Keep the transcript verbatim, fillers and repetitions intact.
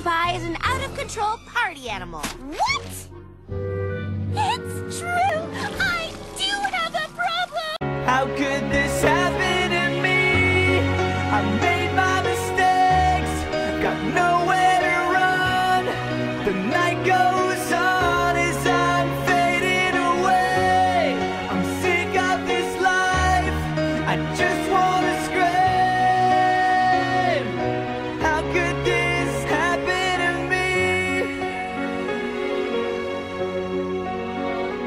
Pinkie Pie is an out-of-control party animal. What? It's true! I do have a problem! How could this happen to me? I made my mistakes, got nowhere to run. The night goes on.